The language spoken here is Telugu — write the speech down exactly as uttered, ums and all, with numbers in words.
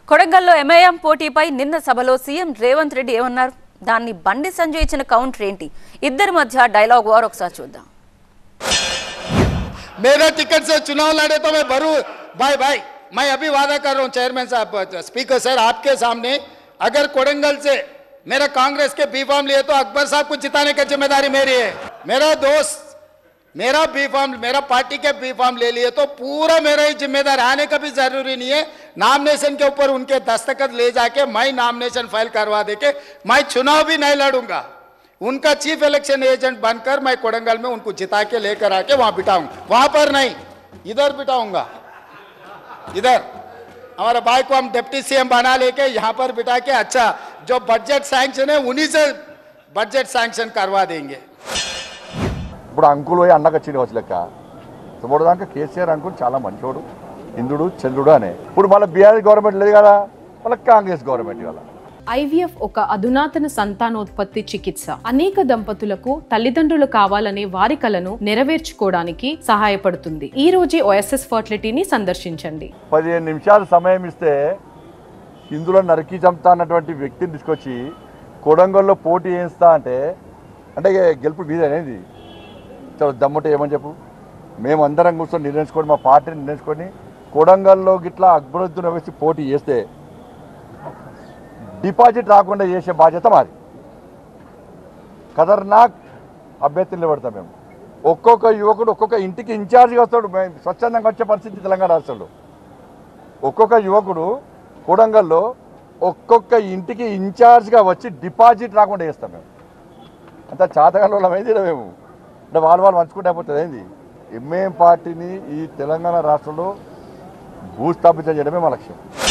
కొడంగల్లో ఎంఐఎం పోటీపై నిన్న సభలో సీఎం రేవంత్ రెడ్డి ఏమన్నారు? దాన్ని బండి సంజయ్ ఇచ్చిన కౌంటర్ ఏంటి? ఇద్దరి మధ్య డైలాగ్ వార్ ఒకసారి చూద్దాం. मेरा टिकट से चुनाव लड़े तो मैं भरू भाई भाई मैं अभी वादा कर रहा हूं चेयरमैन साहब, स्पीकर सर, आपके सामने अगर कोडंगल से मेरा कांग्रेस के बी फॉर्म लिए तो अकबर साहब को जिताने की जिम्मेदारी मेरी है. मेरा दोस्त मेरा बी फॉर्म मेरा पार्टी के बी फॉर्म ले लिए तो पूरा मेरा ही जिम्मेदार, आने का भी जरूरी नहीं है. नामिनेशन के ऊपर उनके दस्तखत ले जाके मैं नामिनेशन फाइल करवा दे के मैं चुनाव भी नहीं लड़ूंगा. उनका चीफ इलेक्शन एजेंट बनकर मैं कोडंगल में उनको जिता के लेकर आके वहां बिठाऊंगा. वहां पर नहीं, इधर बिठाऊंगा. इधर हमारे भाई को हम डिप्टी सीएम बना लेके यहाँ पर बिठा के अच्छा जो बजट सैंक्शन है उन्हीं से बजट सैंक्शन करवा देंगे. ఇప్పుడు అంకుల్ పోయి అన్నకు వచ్చింది వచ్చి లెక్క ఇప్పుడు దాకా కేసీఆర్ అంకుల్ చాలా మంచోడు, ఇంద్రుడు చంద్రుడు అనే. ఇప్పుడు మళ్ళీ బీఆర్ గవర్నమెంట్ లేదు కదా, మళ్ళీ కాంగ్రెస్ గవర్నమెంట్ వల్ల. ఐవీఎఫ్ ఒక అధునాతన సంతానోత్పత్తి చికిత్స. అనేక దంపతులకు తల్లిదండ్రులు కావాలనే వారి కలను నెరవేర్చుకోవడానికి సహాయపడుతుంది. ఈ రోజే ఓఎస్ఎస్ ఫర్టిలిటీని సందర్శించండి. పదిహేను నిమిషాలు సమయం ఇస్తే ఇందులో నరికి చంపుతా అన్నటువంటి వ్యక్తిని తీసుకొచ్చి కొడంగల్లో పోటీ చేస్తా అంటే అంటే గెలుపు మీద అనేది చాలా దమ్ముంటే ఏమని చెప్పు. మేమందరం కూర్చొని నిర్ణయించుకొని మా పార్టీని నిర్ణయించుకొని కొడంగల్లో గిట్లా అభివృద్ధిని వేసి పోటీ చేస్తే డిపాజిట్ రాకుండా చేసే బాధ్యత మాది. ఖతర్నాక్ అభ్యర్థులు నిలబడతాం మేము. ఒక్కొక్క యువకుడు ఒక్కొక్క ఇంటికి ఇన్ఛార్జ్గా వస్తాడు. మేము స్వచ్ఛందంగా వచ్చే పరిస్థితి తెలంగాణ రాష్ట్రంలో. ఒక్కొక్క యువకుడు కొడంగల్లో ఒక్కొక్క ఇంటికి ఇన్ఛార్జ్గా వచ్చి డిపాజిట్ రాకుండా చేస్తాం మేము. అంత చాతకాలంలో అయింది మేము అంటే వాళ్ళు వాళ్ళు మంచుకుంటే అయిపోతుంది ఏంది. ఎంఏఎం పార్టీని ఈ తెలంగాణ రాష్ట్రంలో భూస్థాపితం చేయడమే మా లక్ష్యం.